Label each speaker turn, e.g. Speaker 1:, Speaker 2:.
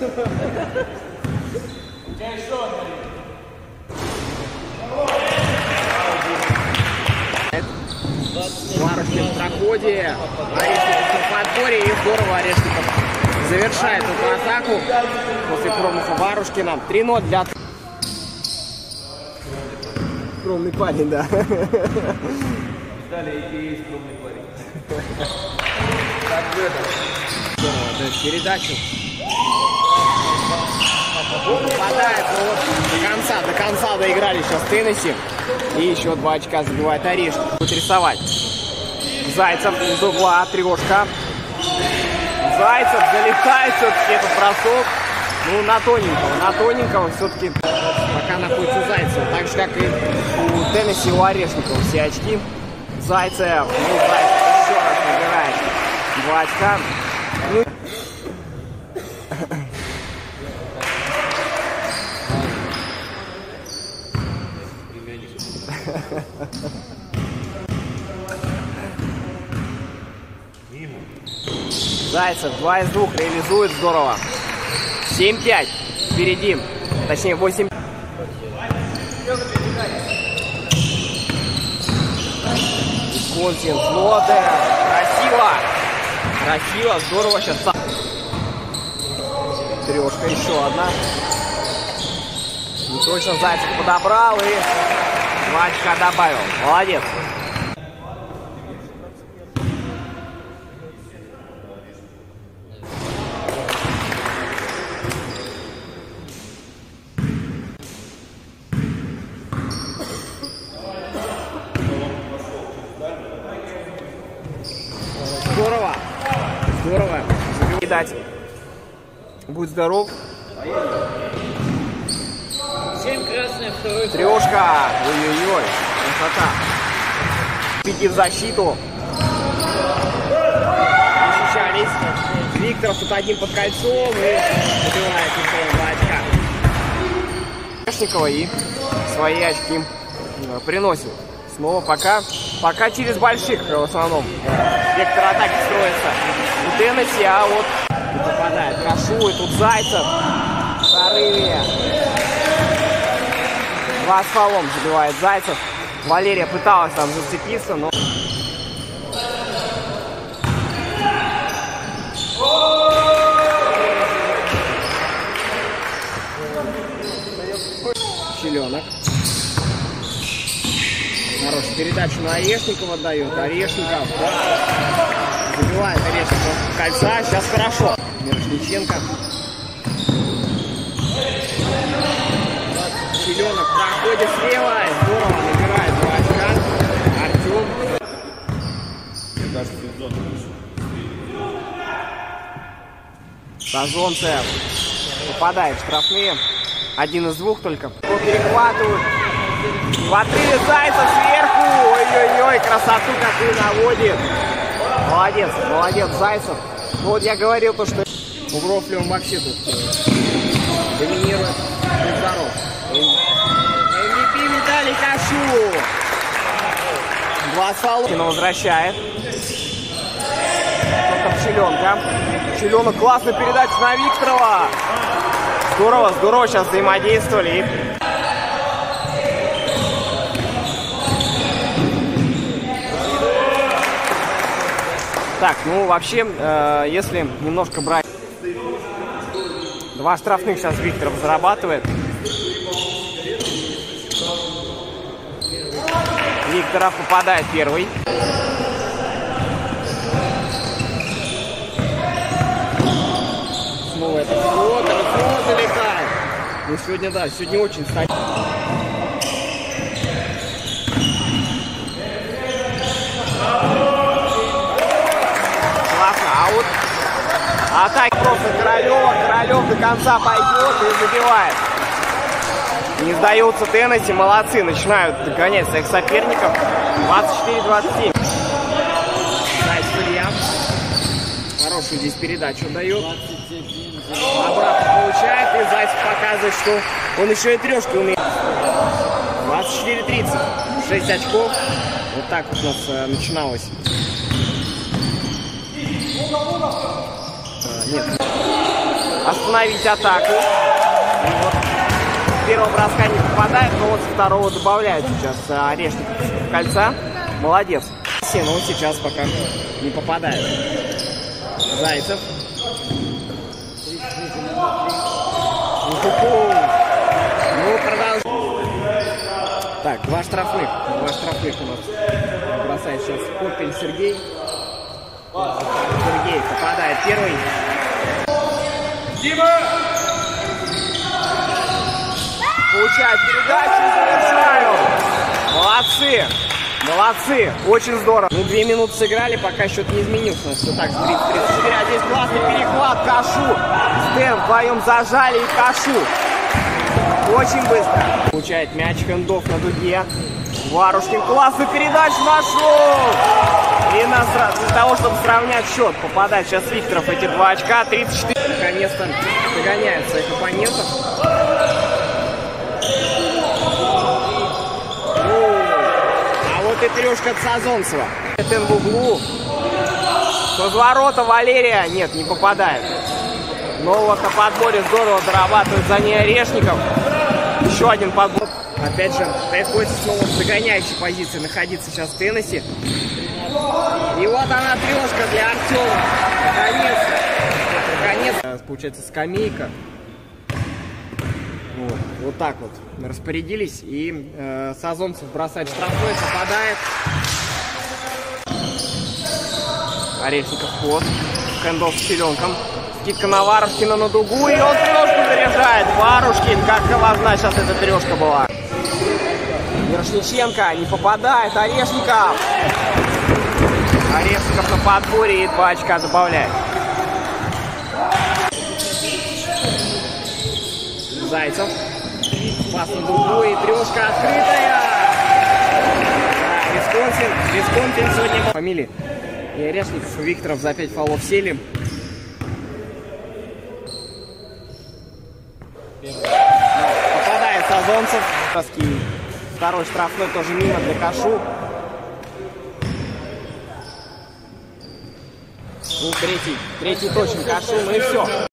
Speaker 1: Варушкин в проходе, Орешников в подборе, и здорово Орешников завершает эту атаку после промаха Варушкина. 3-0 для... Скромный парень, да.
Speaker 2: Далее и есть скромный парень.
Speaker 1: Так, здорово, дает передачу. Попадает, но вот до конца доиграли сейчас Теннесси. И еще 2 очка забивает Орешников. Будет рисовать. Зайцев из угла, трешка. Зайцев залетает все-таки этот бросок. Ну, на тоненького все-таки пока находится Зайцев. Так же, как и у Теннесси, у Орешникова все очки. Зайцев, ну, Зайцев еще раз набирает 2 очка. Ну, Зайцев 2 из 2 реализует здорово. 7-5 впереди. Точнее 8. Контин, Флоте. Красиво, здорово сейчас. Трешка, еще одна. Не точно Зайцев подобрал и 2 очка добавил. Молодец. Здорово. Кидать. Будь здоров.
Speaker 2: 7 красных, второй.
Speaker 1: Трешка. Ой-ой-ой. Красота. Пяти в защиту. Защищались. Викторов тут один под кольцом и забивает Викторов 2 очка. Орешникова и свои очки приносит. Снова пока через больших в основном. Вектор атаки строится у Теннесси, а вот не попадает. Кашу, и тут Зайцев в прорыве. 2 с фолом забивает Зайцев. Валерия пыталась там зацепиться, но... Челенок. Хорошую передачу на Орешникова дает. Орешников, да. Забивает Орешников кольца. Сейчас хорошо. Мирошниченко. Челенок проходит слева. Здорово набирает 2 очка. Артем. Сазонцев попадает в штрафные. 1 из 2 только. Перехватывают. В отрыве Зайцев сверху. Ой-ой-ой, красоту какую наводит. Молодец Зайцев. Ну вот я говорил то, что у Врофлева вообще тут доминирует. Будь здоров. MVP Виталий Кашу. 2 фола. Возвращает. Только Челенка. Челенок, классная передача на Викторова. Здорово сейчас взаимодействовали. Так, ну вообще, если немножко брать... 2 штрафных сейчас Викторов зарабатывает. Викторов попадает первый. Снова это Флотер залетает. Ну сегодня, да, сегодня очень стоит. Атака просто Королев до конца пойдет и забивает. Не сдаются Теннесси, молодцы, начинают догонять своих соперников. 24-27. Судья. Хорошую здесь передачу дает. Обратно получает, и Зайцев показывает, что он еще и трешки умеет. 24-30. 6 очков. Вот так вот у нас начиналось. Нет. остановить атаку. И вот с первого броска не попадает, но вот со второго добавляет сейчас Орешников кольца. Молодец. Но сейчас пока не попадает. Зайцев. Ну, продолжаем. Так, два штрафных у нас бросает сейчас Попель Сергей. Сергей попадает первый.
Speaker 2: Дима!
Speaker 1: Получает передачу и завершают. Молодцы. Молодцы. Очень здорово. Ну, 2 минуты сыграли, пока счет не изменился. Все так, 30-34. А здесь классный перехват. Кашу. Стэн вдвоем зажали и Кашу. Очень быстро. Получает мяч, хендов на дуге. Варушкин классную передачу нашел. И для того, чтобы сравнять счет, попадает сейчас Викторов эти 2 очка. 34. Наконец-то догоняет своих оппонентов. А вот и трешка от Сазонцева. Это в углу. С разворота Валерия. Нет, не попадает. Но вот на подборе здорово дорабатывает за ней Орешников. Еще один подбор. Опять же, приходится снова в догоняющей позиции находиться сейчас в Теннесси. И вот она трешка для Артема. Наконец-то. Получается скамейка. Вот так вот распорядились. И Сазонцев бросает штрафной, попадает. Орешников ход. Хэндов с Черенком. Скидка на Варушкина на дугу. И он трешку заряжает. Варушкин. Как важна сейчас эта трешка была. Мирошниченко не попадает. Орешников. Орешников на подборе и 2 очка добавляет. Зайцев. Пас на дугу и трешка открытая. Да, Висконсин сегодня был. Фамилии. И Орешников, и Викторов за 5 фолов сели. Попадает Сазонцев. Второй штрафной тоже мимо для Кашу. Ну, третий точно Кашу, ну и все.